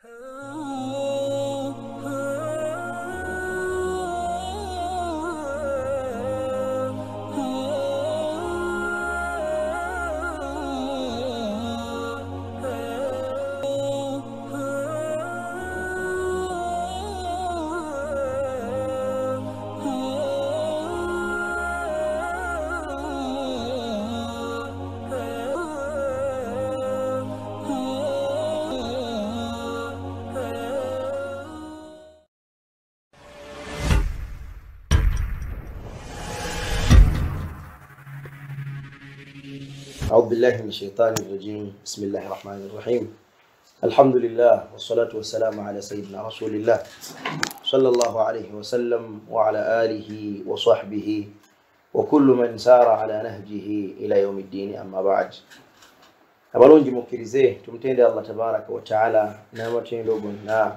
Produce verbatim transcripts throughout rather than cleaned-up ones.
أعوذ بالله من الشيطان الرجيم. بسم الله الرحمن الرحيم. الحمد لله والصلاة والسلام على سيدنا رسول الله صلى الله عليه وسلم وعلى آله وصحبه وكل من سار على نهجه إلى يوم الدين. أما بعد، abalungi mukkirize tumutende Allah tabaraka wa taala n'amatendo gonna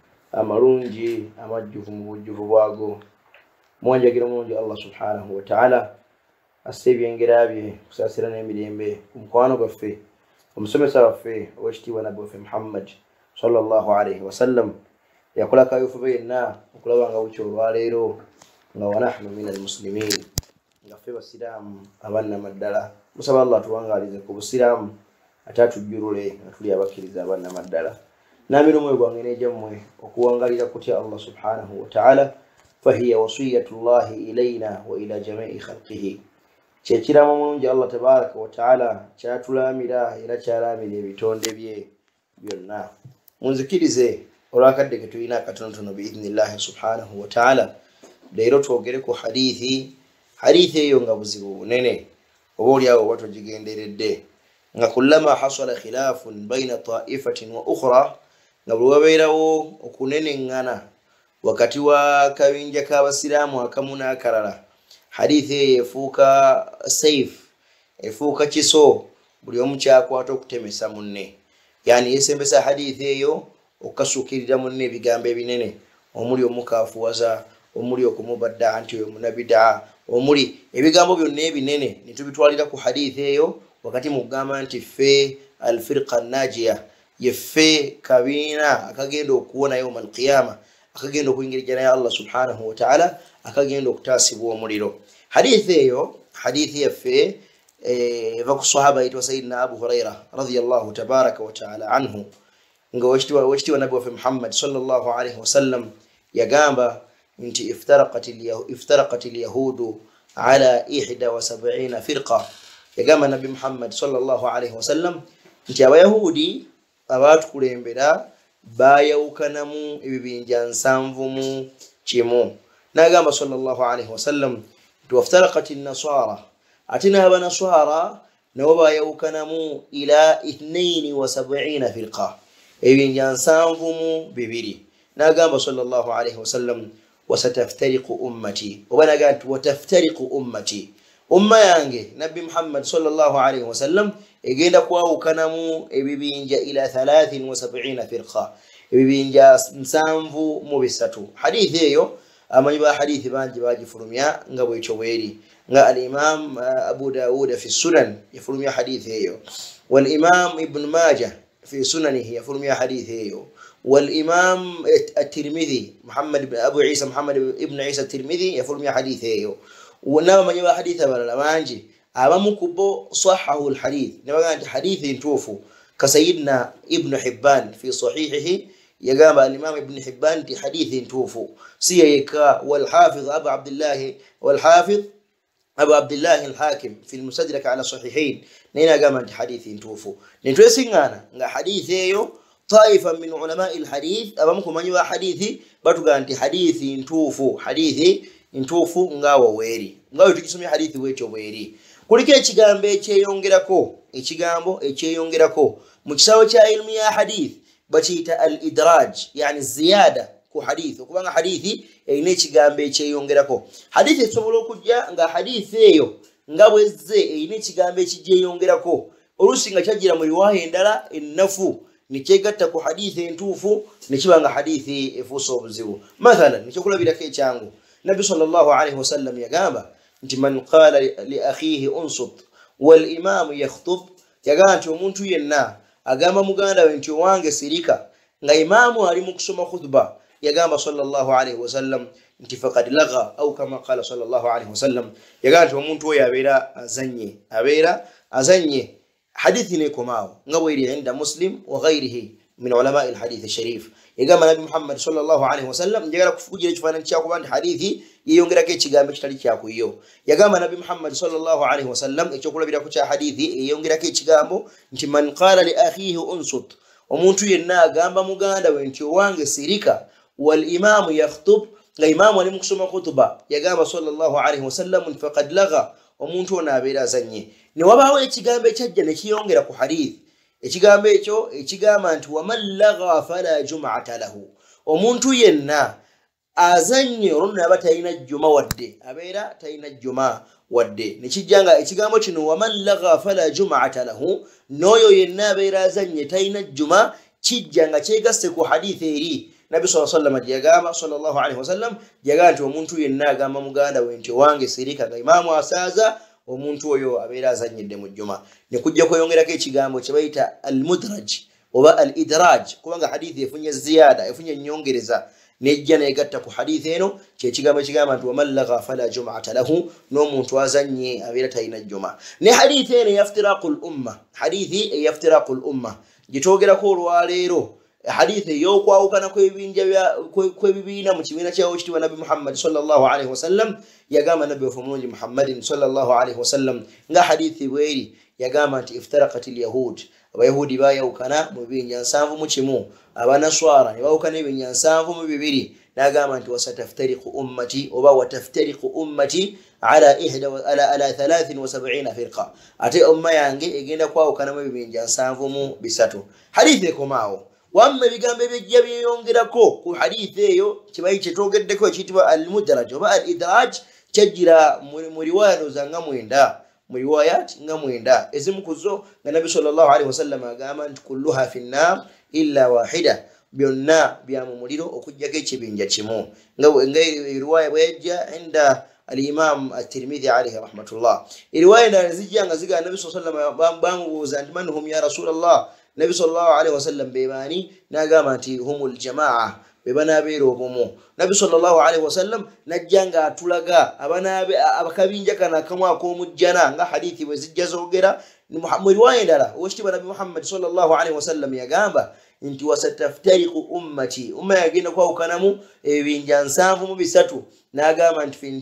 amalungi amajjuvu mu bujjuvu bwago. Mwanjagira mulungi Allah subhanahu wa taala asebyengira bye kusasira n'emirembe omukwano gwaffe omusomesa waffe owekitiibwa nabbi waffe Muhammad sallallahu alaihi wasallam yakola kayufu yenna okulaba nga bukya olwaleero nga wanahnu min almuslimin, nga ffe basiraamu abannamaddala. Musaba Allah tuwangalize ku busiraamu ate atujjulule nga tuli abakkiriza abannamaddala. Naamira omwoyo gwange n'egyammwe okuwangalira kutya Allah subhanahu wa taala, fahiya wasiyatullahi ilaina wa ila jamii khalqihi. Kyekiramu omulungi Allah tabaraka wa taala kyatulamira era kyalamira ebitonde bye byonna. Munzikirize olwakadde ke tulina akatonotono biidhnillahi subhanahu wa taala, leero twogere ku hadithi. Hadithi eyo nga buzibu bunene, oba oliawo oba togigenderedde, nga kullama hasala khilafun baina taifatin wa ukhra, nga buli wabeerawo okuneneŋŋana wakati wa kabinja k'abasiraamu akamu n'akalala, hadithi eyo efuuka safe, efuuka kiso, buli omu kyakwata okutemesa munne. Yani yesembesa hadithi eyo okukasuukirira munne ebigambo ebinene, omuli omukaafuwaza, omuli okumubadda nti oyo munabidaa, omuli ebigambo byonna ebinene ne tubitwalira ku hadithi eyo, wakati mu kugamba nti ffe alfirqa najiya, yeffe kabiina akagenda okuwona yawma alqiyama, akagenda okuyingirijja naye Allah subhanahu wa taala, akagenda okutaasibwa omuliro. Hadithi eyo hadithi yaffe eva ku sahaba yitwa Sayyidina Abu Huraira radiyallahu tabaraka wa taala anhu, nga wekitiibwa nabbi waffe Muhammad sallallahu alaihi wasallam yagamba nti iftaraqat alyahudu ala ihda wa sab'ina firqa. Yagamba nabbi Muhammad sallallahu alaihi wasallam nti abayahudi abatukulembera bayawukanamu ebibinja nsanvu mu kimu. Nagamba sallallahu alaihi wasallam nti waftaraqat an-nasara, ate n'abanaswara nabo bayawukanamu ila ithnaini wa sab'ina firqa, ebibinja nsanvu mu bibiri. Nagamba sallallahu alaihi wasallam wasataftariqu ummati, oba nagamba nti wataftariqu ummati, umma yange nabbi Muhammad sallallahu alaihi wasallam egenda kwawukanamu ebibinja ila thalathin wa sab'ina firqa, ebibinja nsanvu mu bisatu. Hadithi eyo amanyi ba hadithi bangi bagifulumya nga bwekyo bweri, nga al-imam Abu Dawud fi sunan yafulumya hadithi eyo, wal imam Ibn Majah fi sunanihi yafulumya hadithi eyo, wal imam at-Tirmidhi Muhammad ibn Abu Isa Muhammad ibn Isa at-Tirmidhi yafulumya hadithi eyo. Wana amanyi ba hadithi abalala bangi abamu kubo sahahu al-hadith, nebaga nti hadithi ntuufu, ka Sayyidina Ibn Hibban fi sahihihi yagamba al-imam Ibn Hibban nti hadithi ntuufu. Si yeka wal hafiz Abu Abdullah wal hafiz Abu Abdullah al-Hakim fi al-Mustadrak ala sahihain nina yagamba nti hadithi ntuufu. Nitwesingana nga hadithi eyo taifa min ulama al-hadith abamu kumanyi ba hadithi batuga nti hadithi ntuufu, hadithi ntuufu ngawo weri, ngawo tukisomya hadithi wekyo bweri. Kuliko ekigambo ekyeyongerako, ekigambo ekyeyongerako mu kisawo kya ilmu ya hadith bakiyita al-idraj, yani ziyada ku hadith, okubanga hadithi erina ekigambo ekyeyongerako. Hadithi esobola okujja nga hadithi eyo nga bwezze erina ekigambo ekigyeyongerako, oluusi nga kyajjira mu riwaya endala ennafu nikyegatta ku hadithi entuufu nekibanga hadithi efuusa obuzibu. Mathalan, nikyokulabirako ekyangu, Nabi sallallahu alaihi wasallam yagamba nti man qala li akhihi unsut wal imam yakhtub, yagamba nti omuntu yenna agamba muganda we nti owange sirika nga imamu ali mu kusoma khutba yagamba sallallahu alayhi wasallam nti faqad lagha au kama qala sallallahu alayhi wasallam yagamba nti omuntu oyo abeera azanye abeera azanye hadithi ne komao nga bweri inda Muslim wa ghayrihi min ulama alhadith alsharif yagamba nabi Muhammad sallallahu alayhi wasallam njagala kufugira ekifaananyi kyako bandi hadithi yeyongerako ekigambo kitali kyakuyo yagamba nabi Muhammad sallallahu alayhi wasallam ekyokulabirako kya hadithi yeyongerako ekigambo nti man qala li akhihi unsut omuntu yenna agamba muganda we nti owange sirika wal imamu yakhtub nga imamu ali mu kusoma khutba yagamba sallallahu alayhi wasallam faqad lagha omuntu ono abeera azanye ne wabaawo ekigambo ekyajja ne kiyongera ku hadithi ekigambo ekyo ekigamba nti waman lagha fala jum'ata lahu omuntu yenna azanye olwo aba talina jjuma wadde abeera talina jjuma wadde nekijjanga ekigambo kino waman lagha fala jum'ata lahu n'oyo yenna abeera azanye talina jjuma kijjanga kyegasse ku hadithi eri nabi sallallahu alayhi wasallam yagamba sallallahu alayhi wasallam yagamba nti omuntu yenna agamba muganda we nti wange sirika nga imamu asaaza omuntu oyo abeera azanyidde mu jjuma ne kujja kweyongerako ekigambo kye bayita al-mudraj oba al-idraj kubanga hadithi efunye ziyada efunye nyongereza nejja negatta ku hadithi eno kye kigambo ekigamba nti waman lagha fala jum'ata lahu n'omuntu azanye abeera talina jjuma ne hadithi eno yaftiraqul umma hadithi eyaftiraqul umma gitwogerako olwaleero hadithi yokwawukana kwebinja kwebibiina mu kibiina kyawo kitibwa nabi Muhammad sallallahu alayhi wasallam yagamba nabi waffe mulungi Muhammadin sallallahu alayhi wasallam nga hadithi bweri yagamba nti iftaraqat alyahud abayahudi bayawukana mu bibinja nsanvu mu kimu abanaswara ne bawukana ebinja nsanvu mu bibiri n'agamba nti wasataftariqu ummati oba wataftariqu ummati ala ihda ala ala thalathin wa sab'ina firqa ate umma yange egenda kwawukana mu bibinja nsanvu mu bisatu hadithi ekomaawo wamme bigambo ebijja byeyongerako ku hadithi eyo kibayi kyetwogeddeko ekiyitibwa al-mudraj oba al-idraj kyajjira mu riwaya zanga mwenda mu riwayat nga mwenda ezimu kuzo nga nabi sallallahu alayhi wasallam agamba nti kulluha fi nnar illa wahida byonna bya mu muliro okujjako ekibinja kimu nga riwaya bwejja inda al-imam at-Tirmidhi alayhi rahmatullah riwaya ndala zijja nga ziga nabi sallallahu alayhi wasallam bamubuuza nti man hum ya rasulullah nabi sallallahu alayhi wasallam bebani nagamba nti humul jamaa bebana abeera obumu nabi sallallahu alayhi wasallam najjanga atulaga abana abakabinja kana kamwe akomujjana nga hadithi bwe zijja zoogera mu riwaya ndala owekitiibwa nabi Muhammad sallallahu alayhi wasallam yagamba nti wasataftariqu ummati umma yagenda kwawukanamu ebinja nsanvu mu bisatu n'agamba nti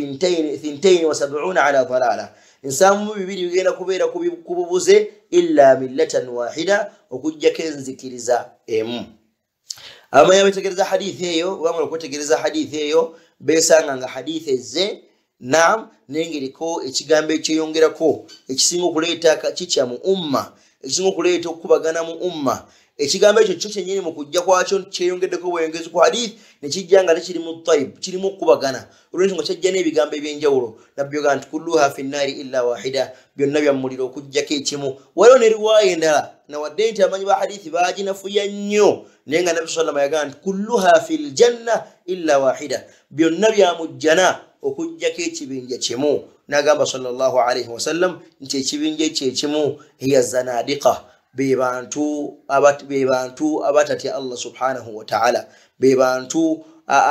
fintaini wa sab'una ala dalala nsanvu mu bibiri bigenda kubeera kububuze illa millatan wahida okujjako enzikiriza emu abamanya betegereza hadithi eyo bamala okwetegereza hadithi eyo besanga nga hadithi ezze naam nengereko ekigambo ekyeyongerako ekisinga okuleeta kikya mu umma ekisinga okuleeta okukubagana mu umma ekigambo ekyo kyo kyennyini mu kujja kwakyo kyeyongeddeko bwengezi ku hadith ne kijja nga tekiri mu taib kirimu okukubagana olwensonga kyajja n'ebigambo eby'enjawulo nabyo ga nti kulluha fi nnaari illa wahida byonna bya muliro okujjako ekimu waliwo ne riwaya endala nawadde nti amanyi ba hadithi baaginafuya nnyo naye nga nabi sallama yagamba nti kulluha fi ljanna illa wahida byonna bya mu jjana okujjako ekibinja kimu n'agamba sallallahu alayhi wasallam nti ekibinja ekyo ekimu hiya zanadiqa bebantu abat bebantu abatati Allah subhanahu wa ta'ala bebantu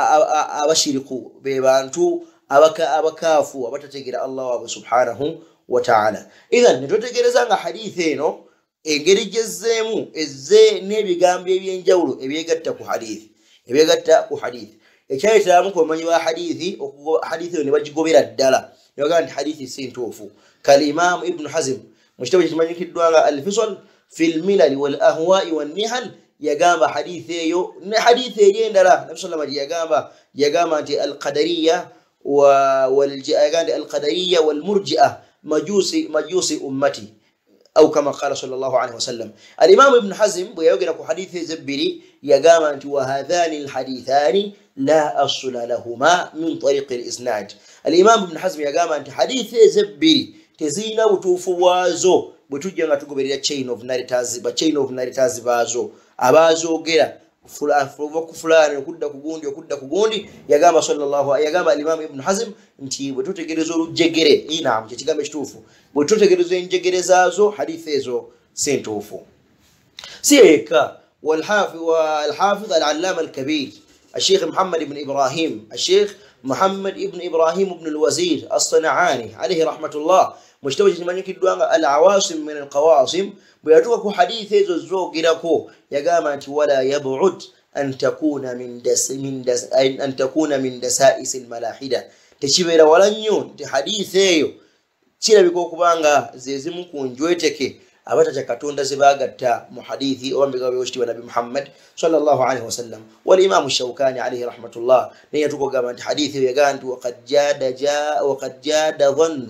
abashiriku bebantu abaka abakafu abatategera Allah wa subhanahu wa ta'ala idhan nitotegereza nga hadithi eno engeri jezzemu ezze n'ebigambo ebyenjawulo ebyegatta ku hadithi ebyegatta ku hadithi ekyayitamu ku bamanyi ba hadithi hadithi ne bagigobera ddala ne bagamba nti hadithi si ntuufu kalimam Ibn Hazm mu kitabo kimanyikiddwa nga al-Fisal في الملل والأهواء والنهل يقام حديثي يو حديثي يندلا نفس الله ما يقام يقام القدرية والجاء القدرية والمرجئة مجوسي مجوسي أمتي أو كما قال صلى الله عليه وسلم الإمام ابن حزم ويقرأ حديث زبري يقام وهذان الحديثان لا أصل لهما من طريق الإسناد الإمام ابن حزم يقام حديث زبري تزين وتوفوازو bwetujja nga tugoberera chain of narrators ba chain of narrators bazo abazoogera fulava ku fulani okudda ku gundi okudda ku gundi yagamba sallallahu yagamba al-Imam Ibn Hazm nti bwetutegereza olujegere ina mu kigambo ekituufu bwetutegereza enjegere zaazo hadithi ezo si ntuufu si eka والحافظ والحافظ العلامة الكبير الشيخ محمد بن إبراهيم الشيخ محمد بن إبراهيم بن الوزير الصنعاني عليه رحمة الله مشتوج من يكدوان العواصم من القواصم بيدوك حديث الزوج لكو يقامت ولا يبعد أن تكون من دس من دس أن تكون من دسائس الملاحدة تشبه ولا نيون تحديثه تشيل بيكو كبانغا زيزم كونجوتك abata chakatonda zibagatta mu hadithi owambika byoshti wa nabi Muhammad sallallahu alaihi wasallam wal imam Shawkani alaihi rahmatullah ne yatuko gamba hadithi yagantu wa qad jada jaa wa qad jada dhannu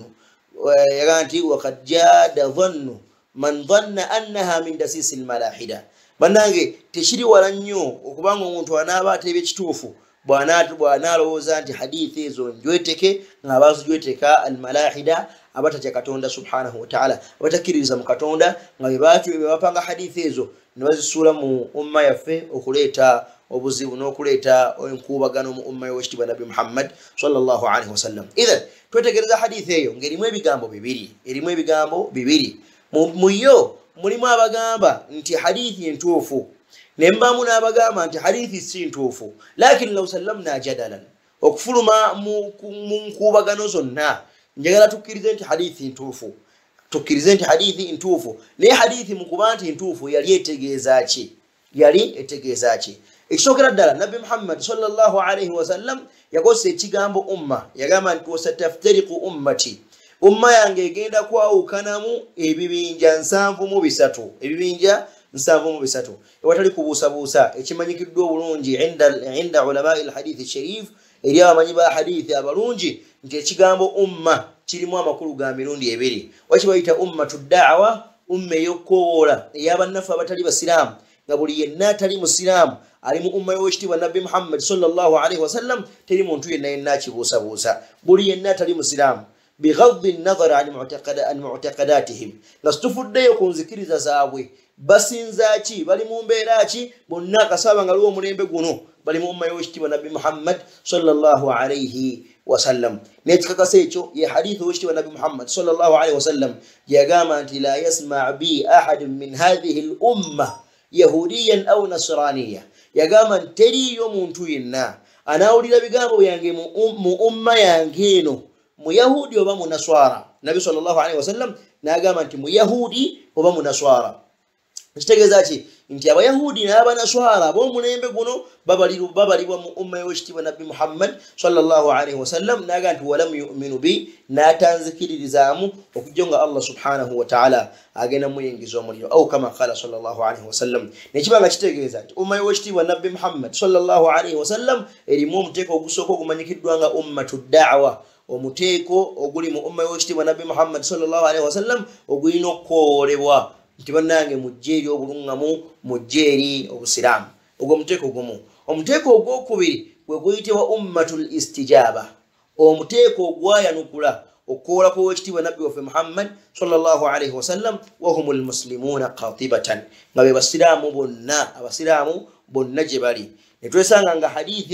yaganti wa qad jada dhannu man dhanna annaha min dasis al malahida banange teshiri walanyo okubanga omuntu anaba tebe kitufu bwana bwana loza nti hadithi ezo njweteke ngabazo jweteka al malahida abata chakatonda subhanahu wa ta'ala abatakiriza mu katonda nga bebatu bebapanga hadithi ezo nibazisula mu umma yafe okuleta obuzibu n'okuleta enkubagano mu umma y'owekitiibwa nabi Muhammad sallallahu alaihi wasallam. Idhan twetegereza hadithi eyo ngerimu ebigambo bibiri erimu ebigambo bibiri mu yo mulimu abagamba nti hadithi entuufu nembamu n'abagamba nti hadithi si ntuufu lakin law sallamna jadalan okufuluma mu nkubagano zonna njagala tukirize nti hadithi ntuufu tukirize nti hadithi ntuufu ne hadithi mukubanti ntuufu yali etegeeza ki yali etegeeza ki ekisokera ddala nabi Muhammad sallallahu alaihi wasallam yakoze ekigambo umma yagamba nti wasataftariqu ummati umma yange egenda kwawukanamu ebibinja nsanvu mu bisatu ebibinja nsanvu mu bisatu ewatali kubuusabuusa ekimanyikiddwa obulungi inda inda ulama alhadith sharif eri abamanyi ba hadithi abalungi nti ekigambo umma kirimu amakulu ga mirundi ebiri wakibayita ummatu da'wa umma ey'okkoola ey'abannafu abatali basiraamu nga buli yenna atali musiraamu ali mu umma y'owekitiibwa nabbi Muhammad sallallahu alaihi wasallam teri muntu yenna yenna akibuusabuusa buli yenna atali musiraamu bighaddi an-nazar an mu'taqadatihim nga situfuddeyo ku nzikiriza zaabwe basinza ki bali mu mbeera ki bonna akasaba nga liwo omulembe guno bali mu umma y'owekitiibwa nabbi Muhammad sallallahu alaihi wasallam nekikakasa ekyo ye hadithu wekitiibwa nabbi Muhammad sallallahu alaihi wasallam yagamba nti la yasma' bi ahad min hadhihi al umma yahudiyan aw nasraniya yagamba nti teriyo muntu yenna anawulira bigambo byange mu umma yange eno mu yahudi oba mu naswara nabbi sallallahu alaihi wasallam nagamba nti mu yahudi oba mu naswara kitegeeza ki nti abayahudi n'abanaswara b'omulembe guno babalibwa mu umma y'owekitiibwa nabbi Muhammad sallallahu alaihi wasallam naga nti walam yu'minu bi n'atanzikiririzaamu okujja nga Allah subhanahu wa ta'ala agenda muyingiza omuliro au kama qala sallallahu alaihi wasallam nekibanga kitegeeza nti umma y'owekitiibwa nabbi Muhammad sallallahu alaihi wasallam erimu omuteeko ogusooka ogumanyikiddwa nga ummatu da'wa omuteeko oguli mu umma y'owekitiibwa nabbi Muhammad sallallahu alaihi wasallam ogulina okwoolebwa nti bannange mujjeeri obulungamu mujjeeri obusiraamu ogwo omuteeko gumu omuteeko ogwokubiri gwe guyitibwa ummatul istijaba omuteeko ogwayanukula okukoola kw'owekitiibwa nabbi waffe Muhammad sallallahu alaihi wasallam wahumul muslimuuna qatibatan nga be basiraamu bonna abasiraamu bonna gye bali netwesanga nga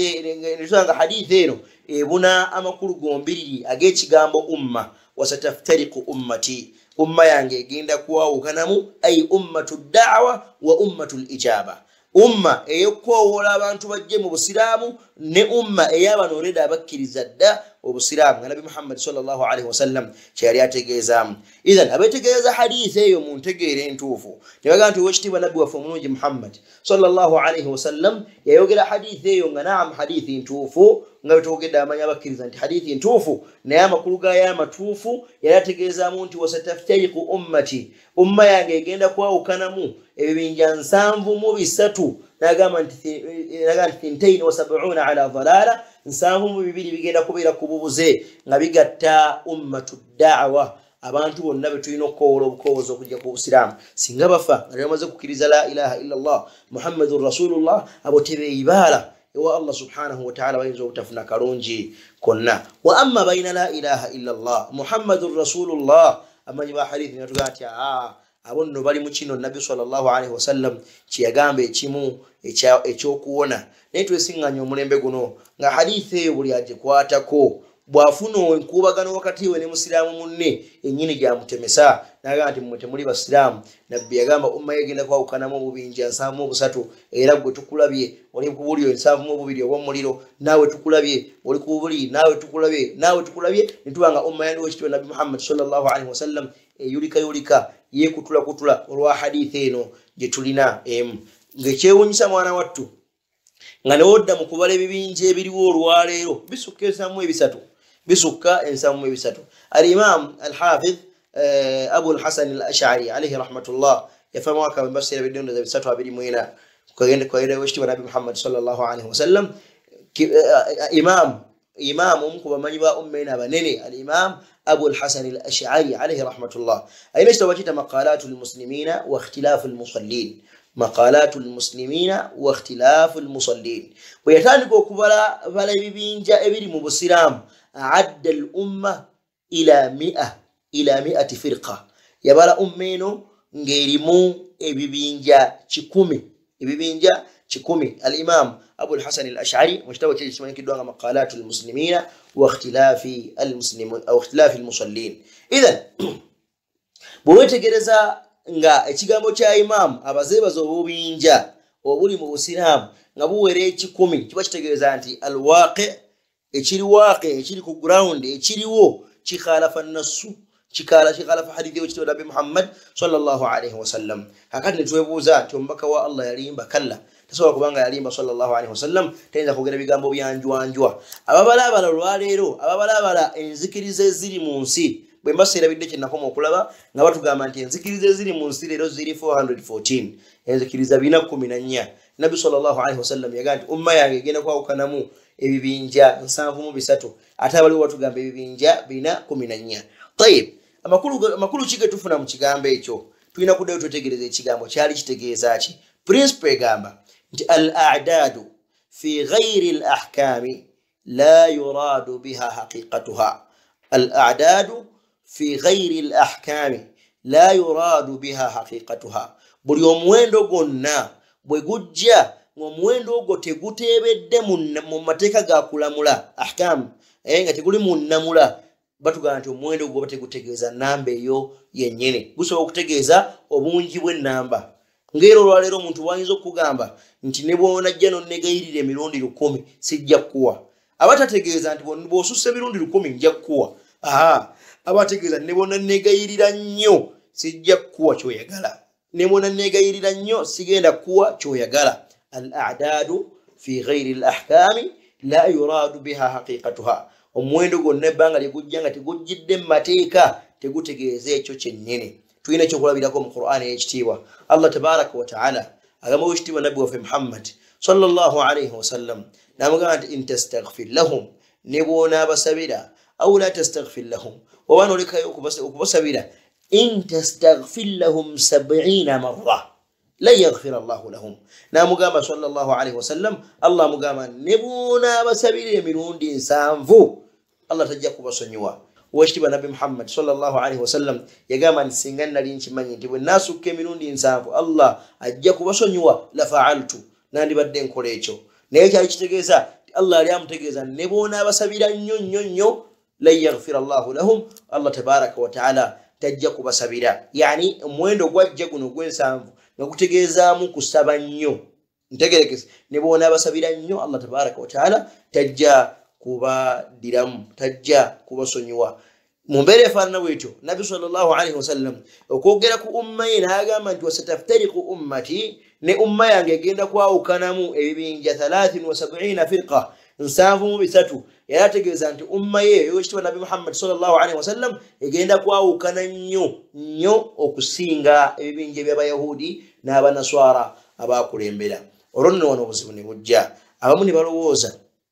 hadithi eno ebuna amakulu gombiriri ag'ekigambo umma wasataftariqu ummati umma yange egenda kuwawukanamu ay ummatu da'wa wa ummatu ijaba umma ey'okwowoola abantu bajje mu busiraamu ne umma ey'abanooleda abakkiriza dda obusiraamu nga nabbi Muhammad sallallahu alaihi wasallam kyeyali ategeezaamu. Idhan abeetegeeza hadithi eyo mu ntegeera entuufu ne bagamba nti owekitiibwa nabbi waffe omulungi Muhammad sallallahu alaihi wasallam yayogera hadithi eyo nga naam hadithi ntuufu nga betwogedde amanyi abakkiriza nti hadithi ntuufu naye amakulu gaayo amatuufu yali ategeezaamu nti wasataftariqu ummati umma yange egenda kwawukanamu ebibinja nsanvu mu bisatu nagamba nti thintain wa sab'una ala dhalala nsanvu mu bibiri bigenda kubeera ku bubuze nga bigatta ummatu da'wa abantu bonna betulina okukoowola obukoowozi okujja ku busiraamu singa bafa nga bamaze kukkiriza la ilaha illa allah muhammadun rasulullah abo tebeeyibaala ewa Allah subhanahu wa ta'ala bayinza obutafuna kalungi konna wa amma bayina la ilaha illa allah muhammadun rasulullah amanyi ba hadithi natugamba nti aa abo nno bali mu kino nabbi sallallahu alaihi wasallam kyeyagamba ekimu ekyokuwona naye twesiŋŋanya omulembe guno nga hadithi eyo buli agikwatako bw'afuna enkuubagano wakati we ne musiraamu munne ennyini gyamutemesa nagamba nti mmwe temuli basiraamu. Nabbi yagamba umma yegenda kwawukanamu obubinja nsanvu mu busatu era gwe tukulabye oli ku buli nsanvu mu bubiri obw'omuliro naawe tukulabye oli ku buli naawe tukulabye naawe tukulabye ne tubanga umma yandiwo ekitiibwa Nabbi Muhammad sallallahu alaihi wasallam eyulika yulika yeekutula kutula olwa hadithi eno gye tulina emu ng'ekyewuunyisa mwana wattu nga ne wodda mu kubala ebibinja ebiriwo olwaleero bisukka ensamu ebisatu bisukka ensamu ebisatu. Al-Imam al-Hafidh Abu al-Hasan al-Ash'ari alayhi rahmatullah yafa mwaka wa mbasira bidondo za bisatu abiri mwina kugenda kwa ile weshti wa Nabi Muhammad sallallahu alaihi wasallam imam imam umku bamanyi ba ummina banene al-Imam Abu al-Hasan al-Ash'ari alayhi rahmatullah ayna istawajita maqalatu lil-muslimina wa ikhtilafu al-musallin maqalatu lil-muslimina wa ikhtilafu al-musallin wayatandika okubala bala ebibinja ebiri mu Busilamu adda al-umma ila mi'a ila mi'ati firqa yabala ummeno ngerimu ebibinja kikumi ebibinja kikumi. Al-Imam Abu al-Hasan al-Ash'ari mujtawa kishimani kidwanga maqalatu al-muslimina wa ikhtilafi al-muslimin aw ikhtilafi al-musallin. Idhan bwetegereza nga ekigambo kya imam abazebaza obubinja obuli mu Busilamu nga buwere kikumi kiba kitegeeza nti al-waqi ekiri waqi ekiri ku ground ekiriwo kikhalafa an-nassu chikala chikhalafa hadithi wa Nabi Muhammad sallallahu alaihi wasallam. Hakati nitwebuuza nti omubaka wa Allah yalimba kalla tasobola kubanga yalimba sallallahu alaihi wasallam tayinza kugera bigambo byanjwanjwa ababalabala olwaleero ababalabala enzikirize ziri mu nsi bwe mbaseera bidde kyenakoma okulaba nga batugamba nti enzikirize ziri mu nsi leero ziri four hundred fourteen enzikiriza bina kumi na nnya. Nabi sallallahu alaihi wasallam yagamba nti umma yange egenda kwawukanamu ebibinja nsanvu mu bisatu ate abaliwo batugamba ebibinja bina kumi na nnya. Tayib amakulu amakulu kige tufuna mu kigambo ekyo tulina kuddayo twetegereza ekigambo kyali kitegeeza ki. Principle egamba nti al-a'dadu fi ghayri al-ahkami la yuradu biha haqiqatuha. Al-a'dadu fi ghayri al-ahkami la yuradu biha haqiqatuha. Buli omuwendo gwonna bwe gujja ng'omuwendo ogwo teguteebedde mu mateeka ga kulamula ahkam nga teguli mu nnamula batugamba nti omuwendo gwo bategutegeeza namba eyo yennyini gusobola okutegeeza obungi bw'ennamba. Ng'era olwaleero omuntu wayinza okugamba nti ne bw'onajja n'onnegayirira emirundi lukumi sijja kukuwa. Abatategeeza nti bw'osussa emirundi lukumi nja kukuwa. Aha abategeeza ne bw'onnegayirira nnyo sijja kukuwa ky'oyagala ne bw'onnegayirira nnyo sigenda kukuwa ky'oyagala. Al-a'dadu fi ghayri al-ahkami la yuradu biha haqiqatuha. Omuwendo gwonna ebbanga lyegujja nga tegujjidde mu mateeka tegutegeeza ekyo kyennyini. Tulina ekyokulabirako mu Qur'ani ey'ekitiibwa. Allah tabaraka wa ta'ala agamba w'ekitiibwa nabbi waffe Muhammad sallallahu alayhi wasallam n'amugamba nti in tastaghfir lahum ne bw'onaabasabira aw la tastaghfir lahum oba n'olekayo okubasabira in tastaghfir lahum sab'iina marra la yaghfira Allahu lahum. N'amugamba sallallahu alayhi wasallam Allah amugamba ne bw'onaabasabira emirundi nsanvu Allah tajja kubasonyiwa. Wekitiibwa Nabbi Muhammad sallallahu alayhi wasallam yagamba nti singa nali nkimanyi nti bwe naasukka emirundi nsanvu Allah ajja kubasonyiwa la fa'altu nandibadde nkola ekyo. Naye kyali kitegeeza Allah yali amutegeeza ne bw'onaabasabira nnyo nnyo nnyo la yaghfira Allahu lahum Allah tabaraka wa ta'ala tajja kubasabira. Yani omuwendo gwajja guno gw'ensanvu nga gutegeezaamu kusaba nnyo ntegerekese ne bw'onaabasabira nnyo Allah tabaraka wa ta'ala tajja kubadiramu tajja kubasonyiwa. Mu mbeera efaanana bwetyo Nabbi sallallahu alayhi wasallam okwogera ku umma ye n'agamba nti wasataftariqu ummati ne umma yange egenda kwawukanamu ebibinja thalathin wa sab'iina firqa nsanvu mu bisatu. Yali ategeeza nti umma ye ey'ekitiibwa Nabbi Muhammad sallallahu alayhi wasallam egenda kwawukana nnyo nnyo okusinga ebibinja by'Abayahudi n'Abanaswara abaakulembera. Olwo nno wano obuzibu ne bujja. Abamu ne balowooza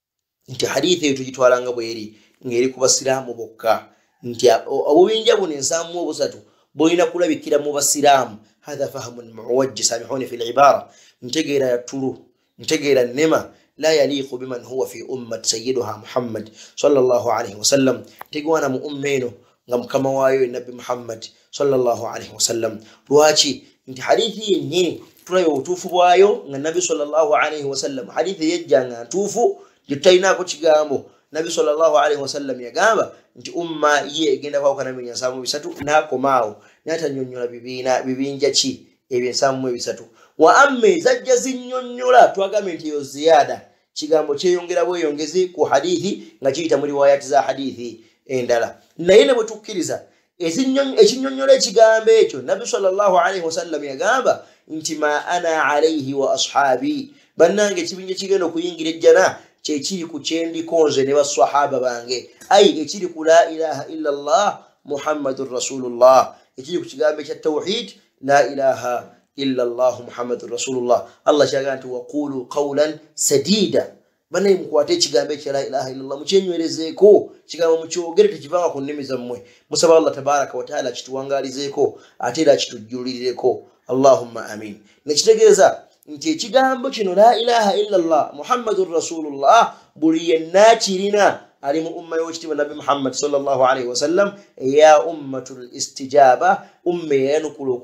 nti hadithi eyo tugitwala nga bweri ng'eri ku Basiraamu bokka nti obubinja buno ensanvu mu busatu bulina kulabikira mu Basiraamu. Hatha fahamun muwajji samihuni fi al-ibara ntegeera ya tulu ntegeera nema la yaliqu biman huwa fi ummat sayyiduha Muhammad sallallahu alayhi wasallam. Tegwana mu ummeno nga mukama waayo Nabbi Muhammad sallallahu alayhi wasallam. Lwaki nti hadithi yennyini tulabe obutuufu bwayo nga Nabbi sallallahu alayhi wasallam hadithi yejja nga ntuufu gitayinaako kigambo. Nabbi sallallahu alayhi wasallam yagamba nti umma ye egenda kwawukana ebibinja nsanvu mu bisatu n'akomaawo n'atanyonnyola bibiina bibinja ki ebyo ensanvu mu ebisatu wa amma ezajja zinnyonnyola twagambe nti yo ziyaada kigambo kyeyongera bweyongezi ku hadithi nga kiyita mu riwayati za hadithi endala naye ne bwe tukkiriza ekinyonnyola ekigambo ekyo nabbi sallallahu alaihi wasallam yagamba nti ma ana alaihi wa ashabi bannange ekibinja kigenda okuyingira ejjana kyekiri ku kyendikonze ne baswahaba bange ayi ekiri ku la ilaha illa allah muhammadun rasulullah ekiri ku kigambo ekya tawhid la ilaha illa allah muhammadun rasulullah allah kyagaa nti waqulu qawlan sadida banaye mukwate ekigambo ekya la ilaha illa allah mukyenywerezeeko kigambo mukyogere tekivanga ku nnimi zammwe musaba allah tabaraka wataala kituwangalizeeko ate era kitujjulireko allahumma amin nekitegeeza nti ekigambo kino la ilaha illa allah muhammadun rasulullah buli yenna kirina ali mu umma y'ekitiibwa nabbi muhammad sallallahu alaihi wasallam eya ummatul istijaba umme eyanukula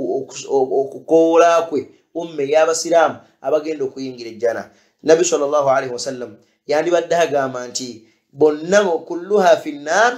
okukoola kwe umme ey'abasiraamu abagenda okuyingira ejjana nabbi sallallahu alaihi wasallam yandibadde agamba nti bonna kulluha fi nnar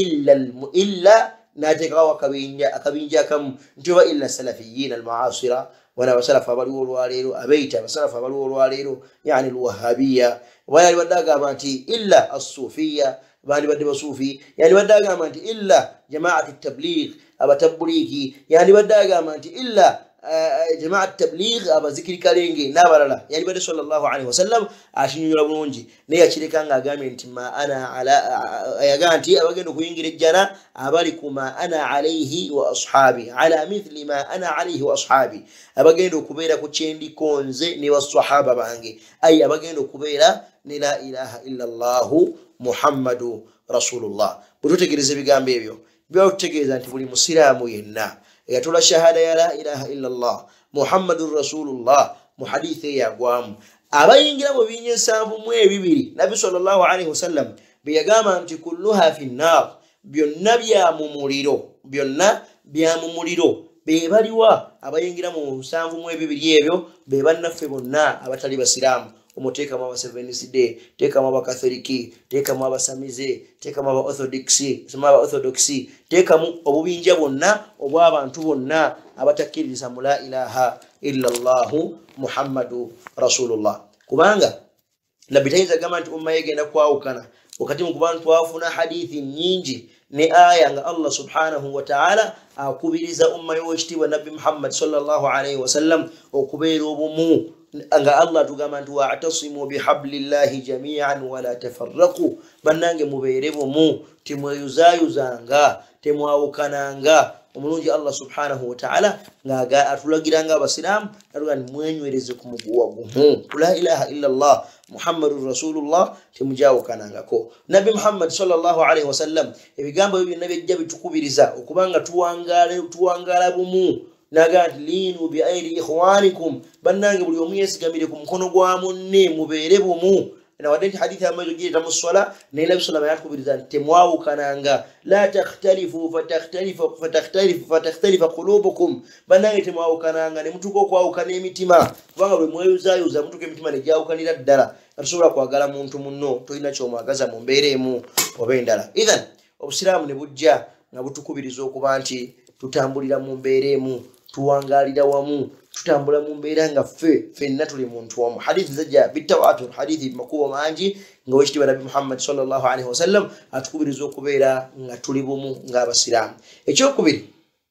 illa n'ateekawo akabinja akamu nti oba illa salafiyina almuasira wana abasalafu abaliwo olwaleero abeita abasalafu abaliwo olwaleero yani alwahabiya wala alibadde agamba nti illa assufiya bandibadde basufi yandibadde agamba nti illa jamaatu tabligh abatabuliki yandibadde agamba nti illa jamaat tabligh abazikiri kalenge n'abalala yandibadde sallallahu alaihi wasallam akinyonyola bulungi naye yakireka nga agambye nti ma ana ala yagamba nti abagenda okuyingira ejjana abali ku ma ana alaihi wa ashabi ala mithli ma ana alaihi wa ashabi abagenda okubeera ku kyendikonze ne baswahaba bange ayi abagenda okubeera ne la ilaha illa allahu muhammadu rasulullah bwetutegereza ebigambo ebyo biba tutegeeza nti buli musiraamu yenna yatula shahada ya la ilaha illa allah muhammadun rasulullah mu hadithi yagwamu abayingira mu binye ensanvu mu ebibiri nabbi sallallahu alaihi wasallam biyagamba nti kulluha fi nnar byonna bya mu muliro byonna bya mu muliro be baliwa abayingira mu nsanvu mu ebibiri ebyo be bannaffe bonna abatali basiraamu omuteekamu aba Seventh Day teekamu aba Katholiki teekamu aba Samize teekamu aba Orthodoxy sema aba Orthodoxy teekamu obubinja bonna obw'abantu bonna abatakkiriza mu la ilaha illa Allah muhammadu rasulullah kubanga nabbi tayinza gamba nti umma yegenda kwawukana wakati mu kubantu twafuna hadithi nyingi ne aya nga Allah subhanahu wa ta'ala akubiriza umma y'ekitiibwa nabbi Muhammad sallallahu alaihi wasallam okubeera obumu nga Allah tugamba nti wa'tasimu bihablillahi jami'an wa la tafarraqu bannange mubeere bumu temweyuzayuzanga temwawukananga omulungi Allah subhanahu wa ta'ala nga atulagiranga abasiraamu atuga nti mwenywereze ku muguwa gumu la ilaha illa Allah muhammadun rasulullah temujawukanangako nabbi Muhammad sallallahu alaihi wasallam ebigambo ebyo byonna byajja bitukubiriza okubanga tuwangala tuwangala bumu naga linu bi aidi ikhwanikum bannange buli omu yesigamire ku mukono gwa munne mubeere bumu na wadenti hadithi ambazo jita muswala na ila bisala yakubiriza temwawukananga la takhtalifu fatakhtalifu fatakhtalifu fatakhtalifu qulubukum bannange temwawukananga ne mutuko kwawukana emitima kubanga bwe mweyuzayuza mutuko emitima ne jawukanira ddala atusobola kwagala muntu munno toyina kyomwagaza mu mbeera emu oba endala idhan obusiraamu ne bujja nga butukubiriza okuba nti tutambulira mu mbeera emu tuwangalira wamu tutambula mu mbeera nga ffe ffenna tuli muntu wamu hadithi zajja bitawatur hadithi makubo mangi nga wekitiibwa nabbi Muhammad sallallahu alaihi wasallam atukubiriza okubeera nga tuli bumu ng'abasiraamu ekyokubiri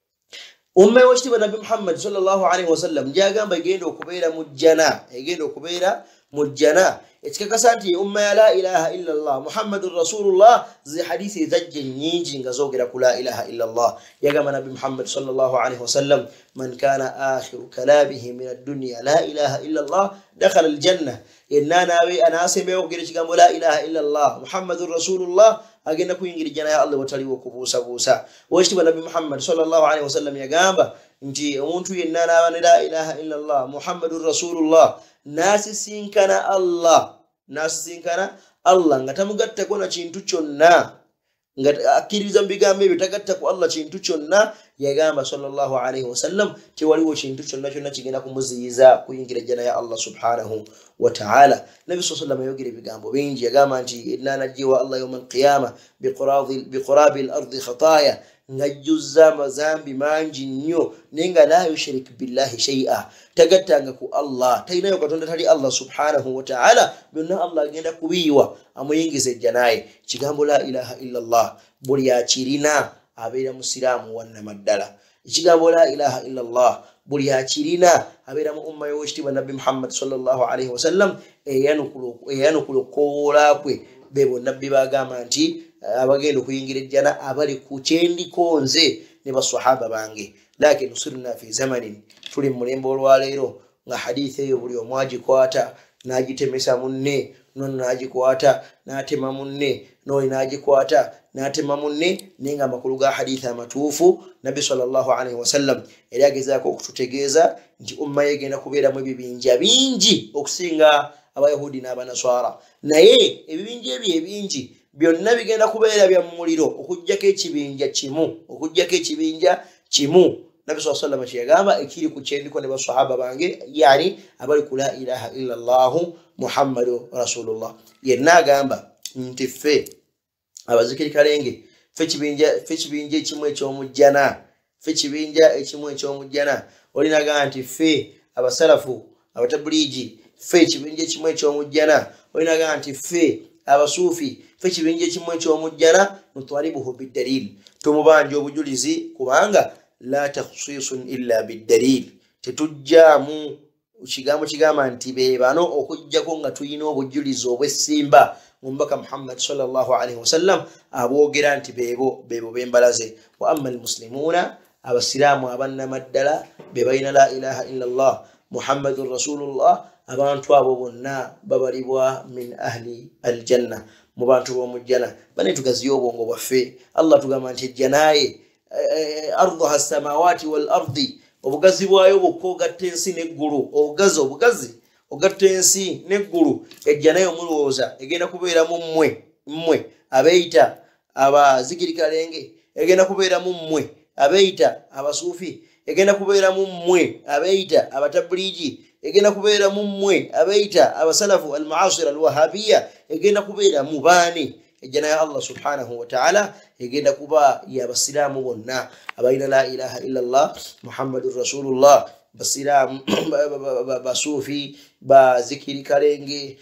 umma wekitiibwa nabbi Muhammad sallallahu alaihi wasallam gyagamba egenda okubeera mu jjana egenda okubeera mu jjana ekikakasa nti umma ya la ilaha illa Allah muhammadun rasulullah zi hadithi zajja nyingi nga zoogera ku la ilaha illa Allah yagamba nabbi Muhammad sallallahu alaihi wasallam man kana akhiru kalamihi min ad-dunya la ilaha illa Allah dakhala al-janna inna nawi ana asembe okugera kigambo la ilaha illa Allah muhammadun rasulullah agenda kuyingira jana ya Allah wataliwo kubuusa buusa wekitiibwa nabbi Muhammad sallallahu alaihi wasallam yagamba nti omuntu yenna naaba la ilaha illa Allah muhammadun rasulullah nasisinkana Allah nasisinkana Allah nga tamugattako na kintu kyonna nga akkiriza mu bigambo ebyo tagatta ku Allah kintu kyonna yagamba sallallahu alayhi wasallam tewaliwo kintu kyonna kyonna kigenda kumuziyiza kuyingira ejjana ya Allah subhanahu wa ta'ala. Nabi sallallahu alayhi yayogera ebigambo bingi, yagamba nti inna najjiwa Allah yawma alqiyama biqurabi al-ardi khataaya, ngajjuzza amazambi mangi nnyo naye nga la yushrik billahi shay'a, tagattanga ku Allah, talinayo katonda tali Allah subhanahu wa ta'ala, byonna Allah agenda kubiyiwa amuyingiza ejjanaye. Kigambo la ilaha illa Allah buli akirina abeera musiraamu wannamaddala. Ekigambo la ilaha illa Allah buli akirina abeera mu umma y'owekitiibwa Nabbi Muhammad sallallahu alayhi wasallam eyanukula okukoola kwe. Be bonna Nabbi bagamba nti abagenda okuyingira ejjana abali ku kyendiko nze ne basahaba bange. Lakin usirna fi zamanin, tuli mu mulembe olwaleero nga hadithi eyo buli omu agikwata n'agitemesa munne, nono n'agikwata n'atema munne, n'oli n'agikwata n'atema munne, naye nga amakulu ga hadithi amatuufu Nabbi sallallahu alayhi wasallam eri agezaako okututegeeza nti umma yegenda kubeeramu ebibinja bingi okusinga abayahudi n'abanaswara, naye ebibinja ebyo ebingi byonna bigenda kubeera bya muliro okujjako ekibinja kimu, okujjako ekibinja kimu. Nabbi sallallahu alayhi wasallam kyeyagamba ekiri ku kyendiko ne basahaba bange, yani abali ku la ilaha illa Allahu Muhammadu Rasulullah. Yenna agamba nti ffe abazikirikalenge ffe kibinja ffe kibinja ekimu eky'omujjana, ffe kibinja ekimu eky'omujjana. Olinaga nti ffe abasalafu abatabuligi ffe ekibinja ekimu eky'omujjana. Olinaga nti ffe abasuufi ffe ekibinja ekimu eky'omujjana. Nutwalibuhu biddalil, tumubanja obujulizi kubanga la takhsisun illa biddalil, tetujjaamu kigambo kigamba nti be bano okujjako nga tuyina obujulizi obw'essimba mu mbaka Muhammad sallallahu alayhi wasallam aboogera nti beebo beebo bembalaze. Wa amma almuslimuuna, abasiraamu abannamaddala be balina la ilaha illa Allah Muhammadun Rasulullah, abantu abo bonna babalibwa min ahli aljanna, mu bantu b'omujjana. Bane tugaziyo obwongo bwaffe. Allah tugamba nti ejjanaye arduha samawati wal ardi, obugazi bwayo bwokka ogatta ensi n'eggulu. Obugazi obugazi ogatta ensi n'eggulu. Ejjanayo mulowooza egenda kubeeramu mmwe mmwe abeeyita abazikirikalenge, egenda kubeeramu mmwe abeeyita abasuufi, egenda kubeeramu mmwe abeeyita abatabuligi, egenda kubeeramu mmwe abeeyita abasalafu almuasira alwahabiya, egenda kubeeramu baani? Ejjana ya Allah subhanahu wa ta'ala egenda kuba y'abasiraamu bonna abalina la ilaha illa Allah Muhammadur Rasulullah, basiraamu basuufi bazikirikalenge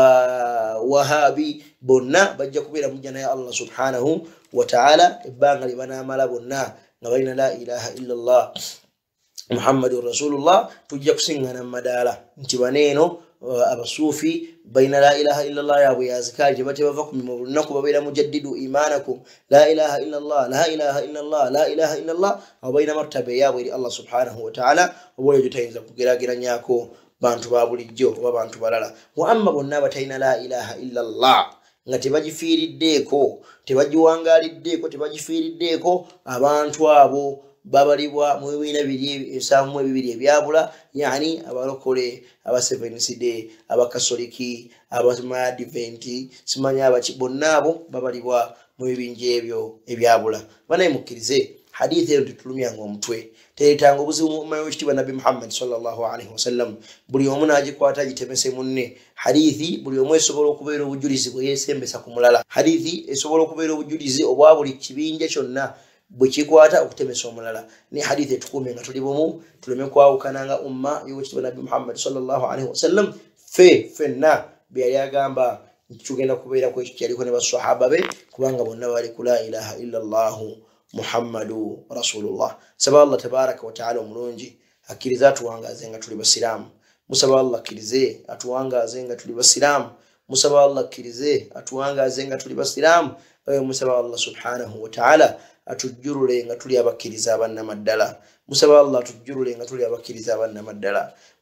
ba wahabi bonna bajja kubeera mu jjana ya Allah subhanahu wa ta'ala ebbanga lye banaamala bonna nga balina la ilaha illa Allah Muhammadur Rasulullah. Tujja kusiŋŋana mu madaala nti baneeno abasuufi balina la ilaha illa Allah yaabwe yazikaali gye batebava ku mirimu buli lunaku babeera mujaddidu imanakum la ilaha illa Allah la ilaha illa Allah la ilaha illa Allah, abo balina martaba eyaabwe eri Allah subhanahu wa ta'ala oba olwo tayinza kugeraageranyako bantu ba bulijjo oba bantu balala. Wa amma bonna batalina la ilaha illa Allah nga tebagifiiriddeeko, tebagiwangaaliddeko, tebagifiiriddeeko, abantu abo babalibwa mu bibiina biri ensanvu mu ebibiri ebyabula, yani abalokole, aba Seventh Day, abakasoliki, abamadiventi, simanya abaki, bonna abo babalibwa mu bibinja ebyo ebyabula. Banaye mukkirize hadithi eyo tetulumyanga omutwe, teetanga obuzibu mu umma y'owekitiibwa Nabbi Muhammad sallallahu alayhi wasallam. Buli omu n'agikwata agitemese munne. Hadithi buli omu esobola okubeera obujulizi bwe yeesembesa ku mulala. Hadithi esobola okubeera obujulizi obwa buli kibinja kyonna bwe kikwata okutemesa omulala. Ni hadithi etukuume nga tuli bumu, tuleme kwawukananga umma y'owekitiibwa Nabbi Muhammad sallallahu alayhi wasallam. Ffe ffenna bye yali agamba nti tugenda kubeerako ekyo kyaliko ne basahaba be, kubanga bonna bali ku la ilaha illa Allahu Muhammadu Rasulullah. Saba Allah tabaraka wa ta'ala omulungi akkirize atuwangaaze nga tuli basiraamu. Musaba Allah akkirize atuwangaaze nga tuli basiraamu. Musaba Allah akkirize atuwangaaze nga tuli basiraamu. Musaba Allah subhanahu wa ta'ala atujjurule nga tuli abakkiriza abannamaddala. Musaba Allah atujjurule nga tuli abakkiriza abannamaddala.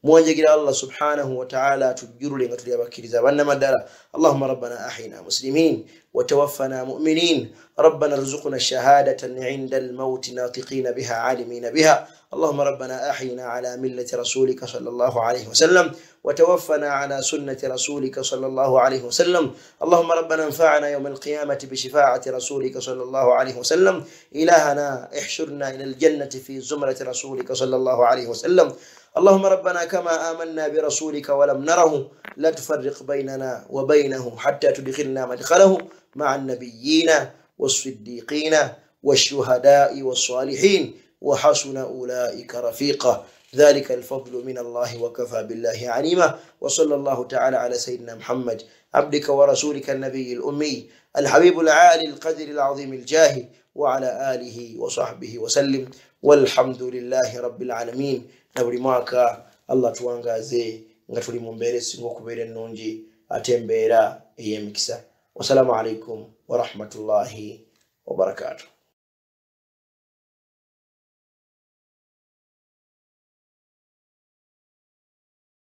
موانجي الله سبحانه وتعالى تجر لنا تليا بكريزا وانما دارا. اللهم ربنا أحينا مسلمين وتوفنا مؤمنين. ربنا ارزقنا الشهادة عند الموت ناطقين بها عالمين بها. اللهم ربنا أحينا على ملة رسولك صلى الله عليه وسلم وتوفنا على سنة رسولك صلى الله عليه وسلم. اللهم ربنا انفعنا يوم القيامة بشفاعة رسولك صلى الله عليه وسلم. إلهنا احشرنا إلى الجنة في زمرة رسولك صلى الله عليه وسلم. اللهم ربنا كما آمنا برسولك ولم نره لا تفرق بيننا وبينه حتى تدخلنا مدخله مع النبيين والصديقين والشهداء والصالحين وحسن أولئك رفيقا. ذلك الفضل من الله وكفى بالله عليما. وصلى الله تعالى على سيدنا محمد عبدك ورسولك النبي الأمي الحبيب العالي القدر العظيم الجاه وعلى آله وصحبه وسلم والحمد لله رب العالمين. نبري mwaka Allah tuangaze nga tuli mu mbere singo kubere nungi atembera eyemikisa. Wassalamu alaikum wa rahmatullahi wa barakatuh.